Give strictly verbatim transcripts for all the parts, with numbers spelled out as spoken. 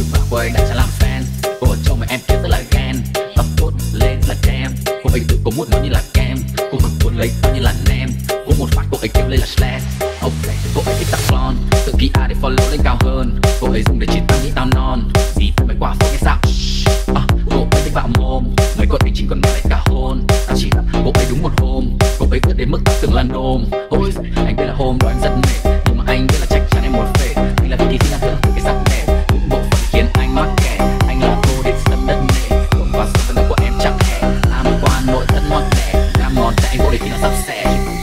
bảo cô ấy đã chẳng làm fan. Cô ở trông mà em kia rất là ghen. Tóc tốt lên là kem. Cô ấy tự có mút nó như là kem. Cô cực cuốn lấy tao như là nem. Cô một phát cô ấy kêu lên là slash. Ok, cô ấy thích tặng flon. Tự ký ai để follow lên cao hơn. Cô ấy dùng để chỉ tao nghĩ tao non. Gì phải quả phô nghe sao. À, cô ấy thích vào mồm. Mấy con anh chỉ còn nói cả hôn. Tao chỉ gặp cô ấy đúng một hôm. Cô ấy ướt đến mức tao tưởng là nôm. Ôi, anh biết là hôm đó em rất mệt. Nhưng mà anh biết là chắc chắn em một phê. Anh là vì thì là thơ từ cái sắc đẹp. Những bộ phận khiến anh mắc kẹt. Anh là cô đến sân đất nề. Cuồng vào sự phấn của em chẳng hề. Làm qua nội thất ngọt đẻ. Làm ngọt để anh vô để khi nó sắp xẻ.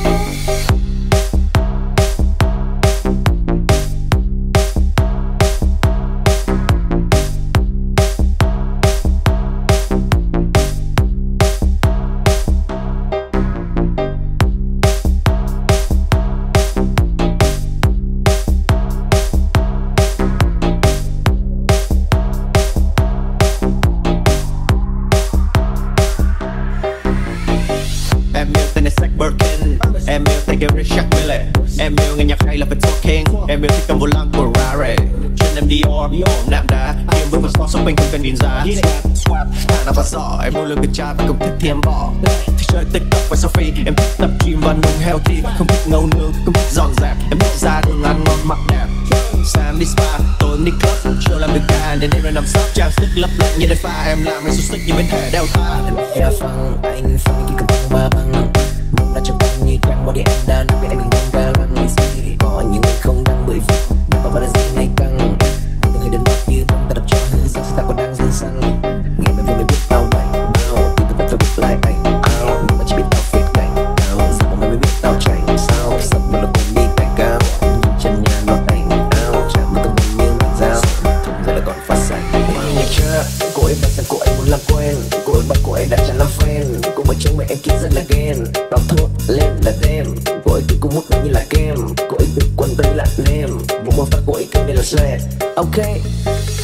Em yêu tay kêu Richard Mille. Em yêu nghe nhạc hay là phải talking. Em yêu thích cầm vô lăng của Rare. Chân em Dior, nạm đá. Em bước vào spot shopping không cần nhìn giá. Swap, hàng nào và giỏ. Em mua lương cái cha và không thích thì em bỏ. Thích chơi TikTok và selfie. Em thích tập gym và nung healthy. Không thích ngâu nương, không thích dọn dẹp. Em thích ra đường ăn ngon mặc đẹp. Sáng đi spa, tối đi club. Chưa làm được ca nên đêm rồi nằm sắp. Trang sức lấp lạnh như đèn pha. Em làm anh xuất sắc như bên thẻ đeo tha. Em đã phăng, anh phăng khi cầm phăng và băng. Mong đã chẳng băng như trang body em đã nằm. Vì anh mình không ca lăng. Có những người không đăng bởi vì đừng có bao giờ gì ngày căng. Từng người đơn mắt như bóng ta đập cho hư sắc. Ta còn đang dư xăng. Nghe mà vừa mới biết tao bảnh. Bao, thì tôi phải biết lại anh. Ao, nhưng mà chỉ biết tao phết cảnh. Ao, giờ mà mới biết tao chảnh. Sao, sắp mà là cùng đi cạnh cao. Chân nhà nó đánh. Ao, chạm vào tâm hồn như mảnh dao. Thông giờ là còn phát xanh. Nghe chưa, cô ấy bắt rằng cô ấy muốn làm quen. Cô ấy bắt cô ấy đã chẳng làm fan. Cô mới trông mẹ em kia rất là ghen. Tao thuốc lên là đêm. Cô ấy cứ cung hút nó như là kem. Cô ấy tự quần tay là nem. Một một phát cô ấy kêu nên là sled. Ok.